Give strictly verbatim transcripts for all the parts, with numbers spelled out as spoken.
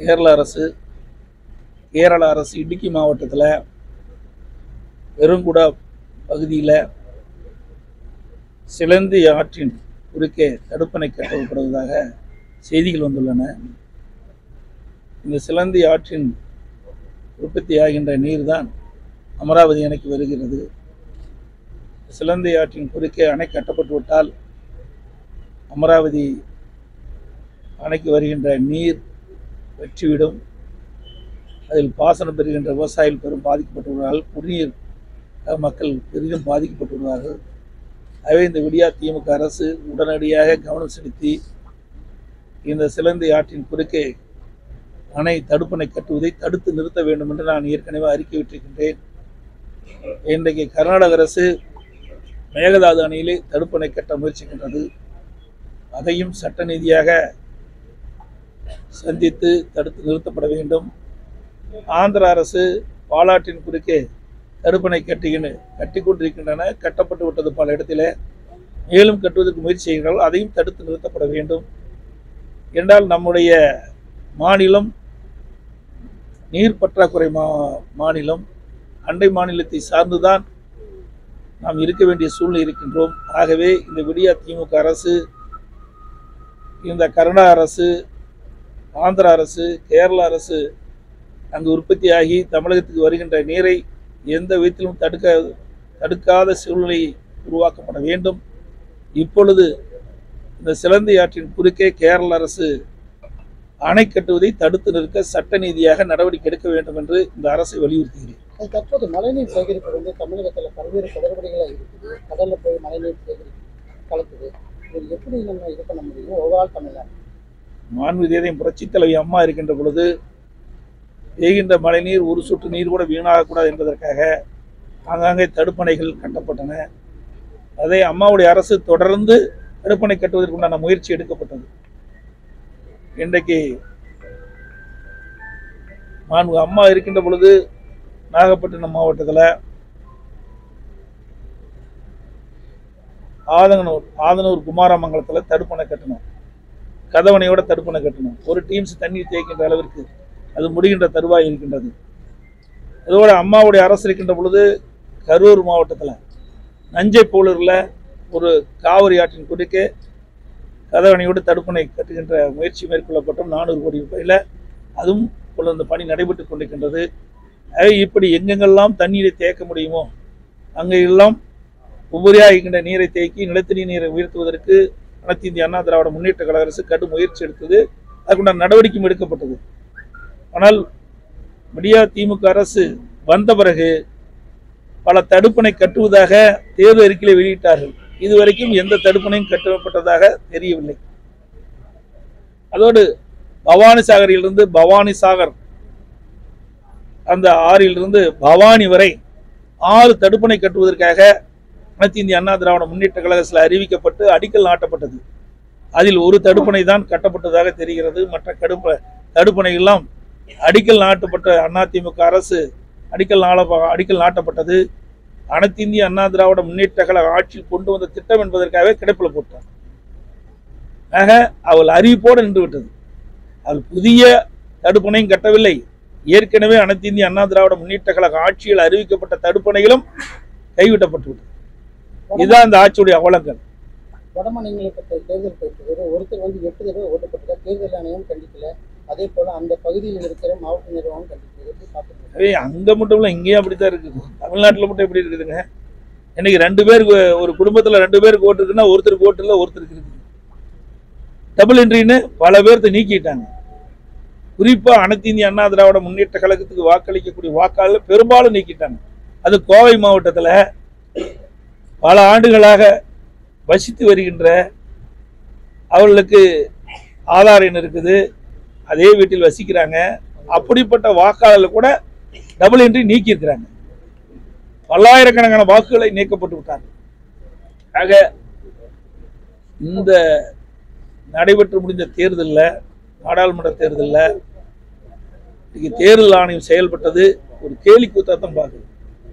கேரள அரசு கேரள அரசு இடுக்கி மாவட்டத்தில் பெருங்குடா பகுதியில் சிலந்தி ஆற்றின் குறுக்கே தடுப்பணை கட்டப்படுவதாக செய்திகள் வந்துள்ளன. இந்த சிலந்தி ஆற்றின் உற்பத்தி ஆகின்ற நீர் தான் அமராவதி அணைக்கு வருகிறது. சிலந்தி ஆற்றின் குறுக்கே அணை கட்டப்பட்டுவிட்டால் அமராவதி அணைக்கு வருகின்ற நீர் வெற்றிவிடும். அதில் பாசனம் பெறுகின்ற விவசாயிகள் பெரும் பாதிக்கப்பட்டுள்ளார்கள். குடிநீர் மக்கள் பெரிதும் பாதிக்கப்பட்டுள்ளார்கள். ஆகவே இந்த விடியா திமுக அரசு உடனடியாக கவனம் செலுத்தி இந்த சிலந்தி ஆற்றின் குறுக்கே அணை தடுப்பணை கட்டுவதை தடுத்து நிறுத்த வேண்டும் என்று நான் ஏற்கனவே அறிக்கை விட்டிருக்கின்றேன். இன்றைக்கு கர்நாடக அரசு மேகதாது அணையிலே தடுப்பணை கட்ட முயற்சிக்கின்றது. அதையும் சட்ட ரீதியாக சந்தித்து தடுத்து நிறுத்தப்பட வேண்டும். ஆந்திர அரசு பாலாற்றின் குறுக்கே தடுப்பணை கட்டுகின்ற கட்டி கொண்டிருக்கின்றன. கட்டப்பட்டு விட்டது பல இடத்திலே, மேலும் கட்டுவதற்கு முயற்சி செய்கிறார்கள். அதையும் தடுத்து நிறுத்தப்பட வேண்டும். என்றால் நம்முடைய மாநிலம் நீர் பற்றாக்குறை மா மாநிலம் அண்டை மாநிலத்தை சார்ந்துதான் நாம் இருக்க வேண்டிய சூழ்நிலை இருக்கின்றோம். ஆகவே இந்த விடியா திமுக அரசு, இந்த கர்நாடக அரசு, ஆந்திர அரசு, கேரள அரசு அங்கு உற்பத்தியாகி தமிழகத்துக்கு வருகின்ற நீரை எந்த விதத்திலும் தடுக்க தடுக்காத சூழ்நிலை உருவாக்கப்பட வேண்டும். இப்பொழுது இந்த சிலந்தி ஆற்றின் குறுக்கே கேரள அரசு அணை கட்டுவதை தடுத்து நிறுத்த சட்ட நீதியாக நடவடிக்கை எடுக்க வேண்டும் என்று இந்த அரசை வலியுறுத்துகிறேன். தற்போது மழைநீர் சேகரிப்பு வந்து தமிழகத்தில் பல்வேறு குளறுபடிகளாக இருக்குது. கடலில் போய் மழைநீர் சேகரிப்பு கலக்குது. இது எப்படி நம்ம இது பண்ண முடியும்? ஓவரால் தமிழ்நாடு மாண்பு தேதியம் புரட்சி தலைவி அம்மா இருக்கின்ற பொழுது பெய்கின்ற மழைநீர் ஒரு சொட்டு நீர் கூட வீணாகக்கூடாது என்பதற்காக ஆங்காங்கே தடுப்பணைகள் கட்டப்பட்டன. அதை அம்மாவுடைய அரசு தொடர்ந்து தடுப்பணை கட்டுவதற்குண்டான முயற்சி எடுக்கப்பட்டது. இன்றைக்கு மாண்பு அம்மா இருக்கின்ற பொழுது நாகப்பட்டினம் மாவட்டத்தில் ஆதங்கனூர் ஆதனூர் குமாரமங்கலத்தில் தடுப்பணை கட்டணும். கதவணையோட தடுப்பணை கட்டணும். ஒரு டீம்ஸ் தண்ணீர் தேய்க்கின்ற அளவிற்கு அது முடிகின்ற தருவாய் இருக்கின்றது. அதோட அம்மாவுடைய அரசு இருக்கின்ற பொழுது கரூர் மாவட்டத்தில் நஞ்சை போலூரில் ஒரு காவிரி ஆற்றின் குறுக்கே கதவணையோடு தடுப்பணை கட்டுகின்ற முயற்சி மேற்கொள்ளப்பட்டோம். நானூறு கோடி ரூபாயில் அதுவும் அந்த பணி நடைபெற்று கொண்டிருக்கின்றது. இப்படி எங்கெங்கெல்லாம் தண்ணீரை தேக்க முடியுமோ அங்கெல்லாம் உபரியாக இருக்கின்ற நீரை தேக்கி நிலத்தடி நீரை உயர்த்துவதற்கு அனைத்து இந்திய அண்ணா திராவிட முன்னேற்ற கழக அரசு கடும் முயற்சி எடுத்தது. அதுக்குண்டான நடவடிக்கையும் எடுக்கப்பட்டது. ஆனால் விடியா திமுக அரசு வந்த பிறகு பல தடுப்பணை கட்டுவதாக தேர்தல் அறிக்கையை வெளியிட்டார்கள். இதுவரைக்கும் எந்த தடுப்பணையும் கட்டப்பட்டதாக தெரியவில்லை. அதோடு பவானி சாகரிலிருந்து பவானி சாகர் அந்த ஆறிலிருந்து பவானி வரை ஆறு தடுப்பணை கட்டுவதற்காக அனைத்து இந்திய அண்ணா திராவிட முன்னேற்ற கழகத்தில் அறிவிக்கப்பட்டு அடிக்கல் நாட்டப்பட்டது. அதில் ஒரு தடுப்பணை தான் கட்டப்பட்டதாக தெரிகிறது. மற்ற கடுப்ப தடுப்பணை எல்லாம் அடிக்கல் நாட்டப்பட்ட அதிமுக அரசு அடிக்கல் நாள அடிக்கல் நாட்டப்பட்டது அனைத்து இந்திய அண்ணா திராவிட முன்னேற்ற கழக ஆட்சியில் கொண்டு வந்த திட்டம் என்பதற்காக கிடைப்பில் போட்டார். ஆக அவள் அறிவிப்போடு நின்று விட்டது. அவள் புதிய தடுப்பணையும் கட்டவில்லை. ஏற்கனவே அனைத்து இந்திய அண்ணா திராவிட முன்னேற்ற கழக ஆட்சியில் அறிவிக்கப்பட்ட தடுப்பணைகளும் கைவிட்டப்பட்டு விட்டது. இதுதான் இந்த ஆட்சியுடைய அவலங்கள். வடமாநிலங்களுக்கு தேர்தல் போயிட்டு ஒருத்தர் வந்து எட்டு தடவை ஓட்டப்பட்ட தேர்தல் ஆணையம் கண்டிக்கல. அதே போல அந்த பகுதியில் இருக்கிற மாவட்ட நிர்வாகம் கண்டிக்கிறது. அங்க மட்டும் இல்ல, இங்கேயும் அப்படித்தான் இருக்குது. தமிழ்நாட்டில் மட்டும் எப்படி இருக்குதுங்க? இன்னைக்கு ரெண்டு பேருக்கு ஒரு குடும்பத்துல ரெண்டு பேருக்கு ஓட்டு இருக்குன்னா ஒருத்தருக்கு ஓட்டு இல்லை, ஒருத்தருக்கு இருக்குது. டபுள் என்ட்ரின்னு பல பேர்த்த நீக்கிட்டாங்க. குறிப்பா அனைத்து இந்திய அண்ணா திராவிட முன்னேற்ற கழகத்துக்கு வாக்களிக்கக்கூடிய வாக்காளர் பெரும்பாலும் நீக்கிட்டாங்க. அது கோவை மாவட்டத்துல பல ஆண்டுகளாக வசித்து வருகின்ற அவர்களுக்கு ஆதார் எண் இருக்குது, அதே வீட்டில் வசிக்கிறாங்க. அப்படிப்பட்ட வாக்காளர்கள் கூட டபுள் என்ட்ரி நீக்கி இருக்கிறாங்க. பல்லாயிரக்கணக்கான வாக்குகளை நீக்கப்பட்டு விட்டாங்க. ஆக இந்த நடைபெற்று முடிந்த தேர்தலில், நாடாளுமன்ற தேர்தலில் தேர்தல் ஆணையம் செயல்பட்டது ஒரு கேலி கூத்தாத்தான் பார்க்குது.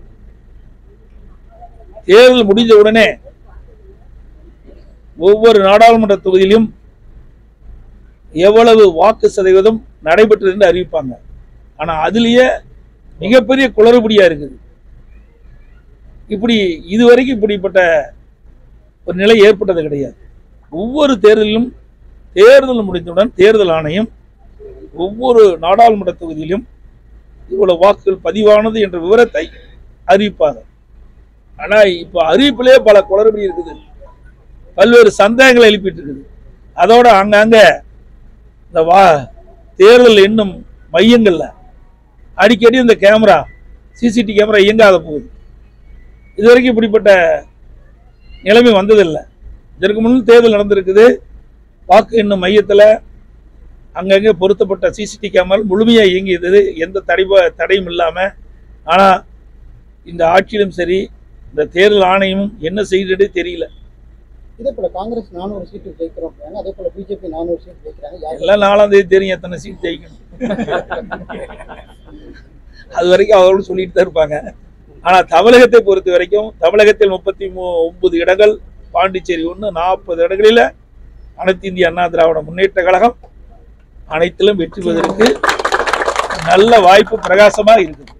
தேர்தல் முடிந்த உடனே ஒவ்வொரு நாடாளுமன்ற தொகுதியிலும் எவ்வளவு வாக்கு சதவீதம் நடைபெற்றது என்று அறிவிப்பாங்க. ஆனால் அதுலேயே மிகப்பெரிய குளறுபடியா இருக்குது. இப்படி இதுவரைக்கும் இப்படிப்பட்ட ஒரு நிலை ஏற்பட்டது கிடையாது. ஒவ்வொரு தேர்தலிலும் தேர்தல் முடிந்தவுடன் தேர்தல் ஆணையம் ஒவ்வொரு நாடாளுமன்ற தொகுதியிலும் இவ்வளவு வாக்குகள் பதிவானது என்ற விவரத்தை அறிவிப்பாங்க. ஆனால் இப்போ அறிவிப்பிலே பல குளறுபடி இருக்குது, பல்வேறு சந்தேகங்களை எழுப்பிட்டு இருக்குது. அதோட அங்கங்க இந்த வா தேர்தல் எண்ணும் மையங்கள்ல அடிக்கடி இந்த கேமரா சிசிடிவி கேமரா இயங்காத போகுது. இதுவரைக்கும் இப்படிப்பட்ட நிலைமை வந்ததில்லை. இதற்கு முன் தேர்தல் நடந்திருக்குது. வாக்கு எண்ணும் மையத்தில் அங்கங்கே பொருத்தப்பட்ட சிசிடிவி கேமரா முழுமையாக இயங்கியது, எந்த தடை தடையும் இல்லாமல். ஆனால் இந்த ஆட்சியிலும் சரி இந்த தேர்தல் ஆணையமும் என்ன செய்யறதே தெரியல. இதே போல காங்கிரஸ் நானூறு சீட்டு ஜெயிக்கிறோம், அதே போல பிஜேபி நானூறு சீட்டு ஜெயிக்கிறாங்க. எல்லாம் நாலாம் தேதி தெரியும் எத்தனை சீட் ஜெயிக்கணும். அது வரைக்கும் அவரோடு சொல்லிட்டு தான் இருப்பாங்க. ஆனால் தமிழகத்தை பொறுத்த வரைக்கும் தமிழகத்தில் முப்பத்தி மூ ஒன்பது இடங்கள், பாண்டிச்சேரி ஒன்று, நாற்பது இடங்களில் அனைத்து இந்திய அண்ணா திராவிட முன்னேற்ற கழகம் அனைத்திலும் வெற்றி பெறுவதற்கு நல்ல வாய்ப்பு பிரகாசமாக இருக்குது.